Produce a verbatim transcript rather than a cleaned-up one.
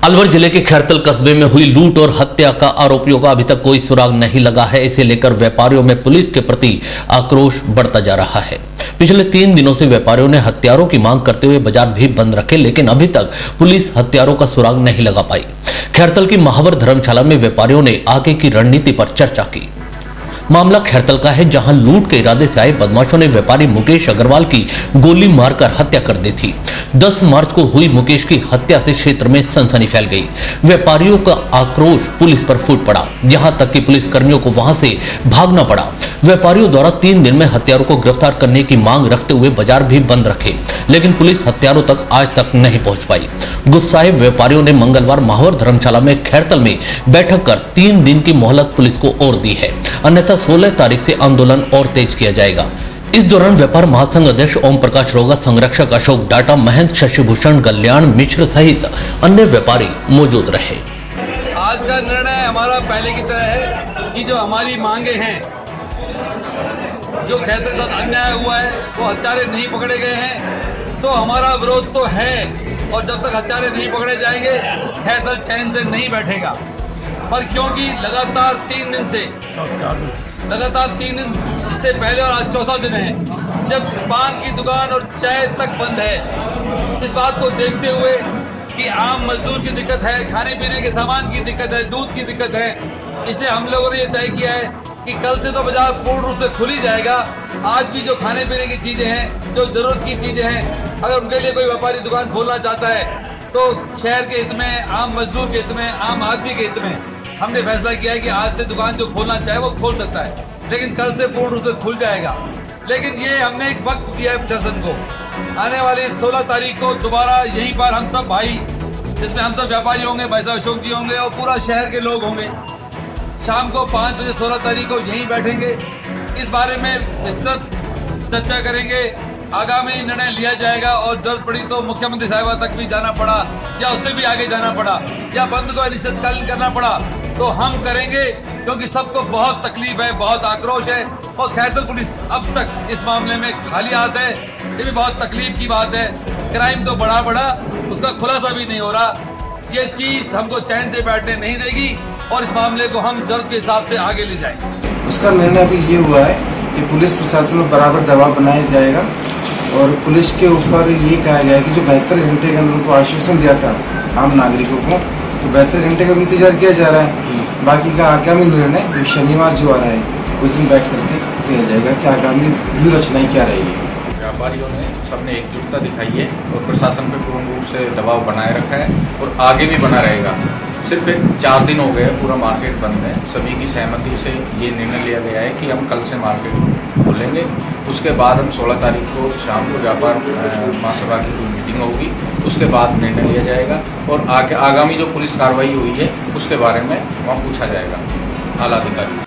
अलवर जिले के खैरतल कस्बे में हुई लूट और हत्या का आरोपियों का अभी तक कोई सुराग नहीं लगा है। इसे लेकर व्यापारियों में पुलिस के प्रति आक्रोश बढ़ता जा रहा है। पिछले तीन दिनों से व्यापारियों ने हत्यारों की मांग करते हुए बाजार भी बंद रखे, लेकिन अभी तक पुलिस हत्यारों का सुराग नहीं लगा पाई। खैरतल की महावर धर्मशाला में व्यापारियों ने आगे की रणनीति पर चर्चा की। मामला खैरतल का है, जहां लूट के इरादे से आए बदमाशों ने व्यापारी मुकेश अग्रवाल की गोली मारकर हत्या कर दी थी। दस मार्च को हुई मुकेश की हत्या से क्षेत्र में सनसनी फैल गई। व्यापारियों का आक्रोश पुलिस पर फूट पड़ा, यहां तक कि पुलिस कर्मियों को वहां से भागना पड़ा। व्यापारियों द्वारा तीन दिन में हत्यारों को गिरफ्तार करने की मांग रखते हुए बाजार भी बंद रखे, लेकिन पुलिस हत्यारों तक आज तक नहीं पहुंच पाई। गुस्साए व्यापारियों ने मंगलवार महावर धर्मशाला में खैरतल में बैठक कर तीन दिन की मोहलत पुलिस को और दी है, अन्यथा सोलह तारीख से आंदोलन और तेज किया जाएगा। इस दौरान व्यापार महासंघ अध्यक्ष ओम प्रकाश रोगा, संरक्षक अशोक डाटा, महंत शशिभूषण, कल्याण मिश्र सहित अन्य व्यापारी मौजूद रहे। आज का निर्णय हमारा पहले की तरह है कि जो हमारी मांगे हैं, जो खैरतल के साथ अन्याय हुआ है, वो हत्यारे नहीं पकड़े गए हैं, तो हमारा विरोध तो है। और जब तक हत्यारे नहीं पकड़े जाएंगे, खैरतल चैन से नहीं बैठेगा। पर क्योंकि लगातार तीन दिन से लगातार तीन दिन से पहले और आज चौथा दिन है जब पान की दुकान और चाय तक बंद है, इस बात को देखते हुए कि आम मजदूर की दिक्कत है, खाने पीने के सामान की दिक्कत है, दूध की दिक्कत है, इसलिए हम लोगों ने ये तय किया है कि कल से तो बाजार पूर्ण रूप से खुल ही जाएगा। आज भी जो खाने पीने की चीजें हैं, जो जरूरत की चीजें हैं, अगर उनके लिए कोई व्यापारी दुकान खोलना चाहता है तो शहर के हित में, आम मजदूर के हित में, आम आदमी के हित में हमने फैसला किया है कि आज से दुकान जो खोलना चाहे वो खोल सकता है, लेकिन कल से पूर्ण रूप से खुल जाएगा। लेकिन ये हमने एक वक्त दिया है प्रशासन को, आने वाली सोलह तारीख को दोबारा यहीं पर हम सब भाई, जिसमें हम सब व्यापारी होंगे, भाई साहब अशोक जी होंगे और पूरा शहर के लोग होंगे, शाम को पाँच बजे सोलह तारीख को यहीं बैठेंगे। इस बारे में विस्तृत चर्चा करेंगे, आगामी निर्णय लिया जाएगा और जरूरत पड़ी तो मुख्यमंत्री साहिबा तक भी जाना पड़ा या उससे भी आगे जाना पड़ा या बंद को अनिश्चितकालीन करना पड़ा तो हम करेंगे, क्योंकि सबको बहुत तकलीफ है, बहुत आक्रोश है। और खैरतल पुलिस अब तक इस मामले में खाली हाथ है, ये भी बहुत तकलीफ की बात है। क्राइम तो बड़ा बड़ा, उसका खुलासा भी नहीं हो रहा। ये चीज हमको चैन से बैठने नहीं देगी और इस मामले को हम जरूरत के हिसाब से आगे ले जाएंगे। उसका निर्णय अभी ये हुआ है कि पुलिस प्रशासन में बराबर दबाव बनाया जाएगा और पुलिस के ऊपर ये कहा गया है कि जो बहत्तर घंटे के अंदर उनको आश्वासन दिया था आम नागरिकों को, तो बहत्तर घंटे का इंतजार किया जा रहा है। बाकी का आगामी निर्णय जो शनिवार जो आ रहा है उस दिन बैठ करके किया जाएगा कि आगामी व्यूह रचनाएं क्या रहेगी। व्यापारियों ने सबने एकजुटता दिखाई है और प्रशासन पे पूर्ण रूप से दबाव बनाए रखा है और आगे भी बना रहेगा। सिर्फ एक चार दिन हो गए, पूरा मार्केट बंद है। सभी की सहमति से ये निर्णय लिया गया है कि हम कल से मार्केट खोलेंगे। उसके बाद हम सोलह तारीख को शाम को व्यापार महासभा की कोई मीटिंग होगी, उसके बाद निर्णय लिया जाएगा और आगे आगामी जो पुलिस कार्रवाई हुई है उसके बारे में वहाँ पूछा जाएगा आला अधिकारी।